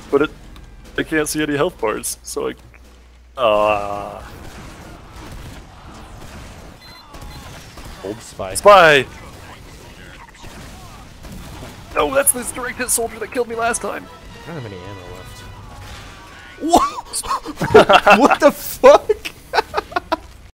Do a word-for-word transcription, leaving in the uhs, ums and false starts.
but it I can't see any health bars, so I. Ah. Uh, Old spy. Spy! No, that's this direct hit soldier that killed me last time. I don't have any ammo left. What? What the fuck?